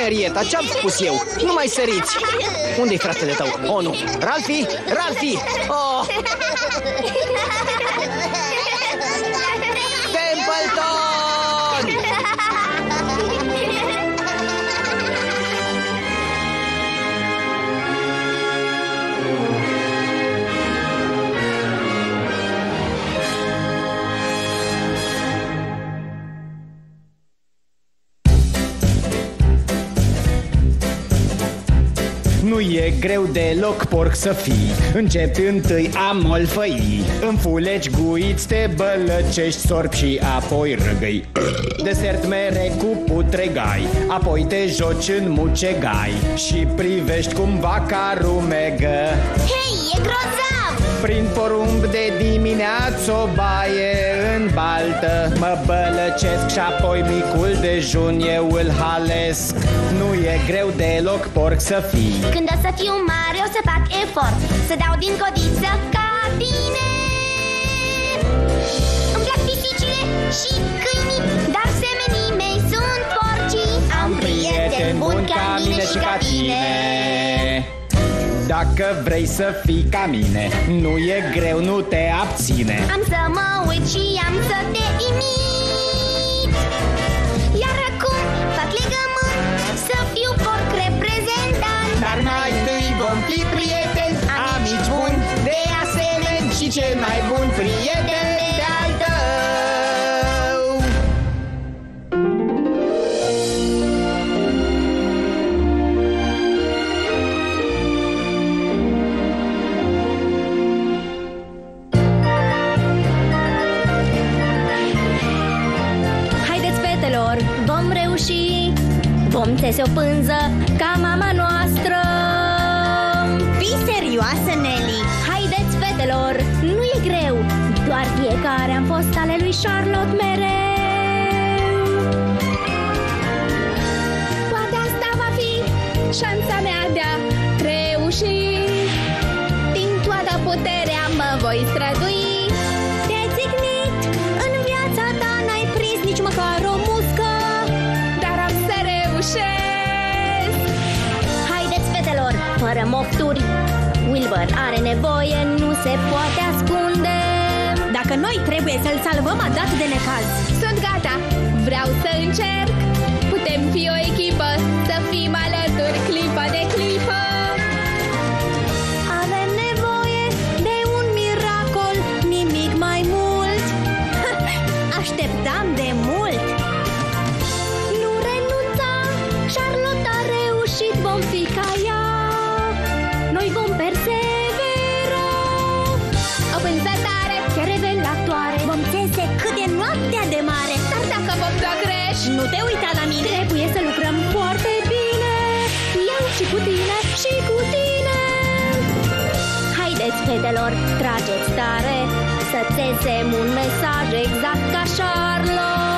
Henrietta, ce-am spus eu? Nu mai săriți! Unde-i fratele tău? Oh, nu! Ralphie! Ralphie! Oh! Templeton! Nu e greu deloc, porc, să fii. Începi întâi a molfăi. Înfulegi, guiți, te bălăcești, sorbi și apoi răgăi. Desert mere cu putregai, apoi te joci în mucegai și privești cum vaca rumegă. Hei, e grozav! Prin porumb de dimineață o baie în baltă. Mă bălăcesc și apoi micul dejun eu îl halesc. Nu e greu deloc, porc, să fii. Când o să fiu mare o să fac efort să dau din codiță ca tine. Îmi plac pisicile și câinii, dar semenii mei sunt porcii. Am prieteni buni ca mine și ca tine. Dacă vrei să fii ca mine, nu e greu, nu te abține. Am să mă uit și am să te imit. Iar acum fac legământ să fiu porc reprezentant. Dar mai întâi vom fi prieteni, amici buni, de asemenea și cel mai bun prieten de-al tău. Vom reuși, vom tese o pânză ca mama noastră. Fii serioasă, Nelly. Haideți, fetelor, nu e greu. Doar fiecare am fost ale lui Charlotte mereu. Poate asta va fi șansa mea de a reuși. Din toată puterea mă voi strădui. Te-ai țignit, în viața ta n-ai prins nici măcar o muscă. Haideți, fetelor, fără mofturi. Wilbur are nevoie, nu se poate ascunde. Dacă noi trebuie să-l salvăm, a dat de necaz. Sunt gata, vreau să încerc. Putem fi o echipă, să fim alături clipa de clipă. Avem nevoie de un miracol, nimic mai mult. Așteptam de mult. Charlotte a reușit, vom fi ca ea. Noi vom persevera. O pânză tare, chiar revelatoare. Vom țese cât e noaptea de mare. Dar dacă vom da greș, nu te uita la mine. Trebuie să lucrăm foarte bine. Eu și cu tine, și cu tine. Haideți, fetelor, trageți tare, să țesem un mesaj exact ca Charlotte.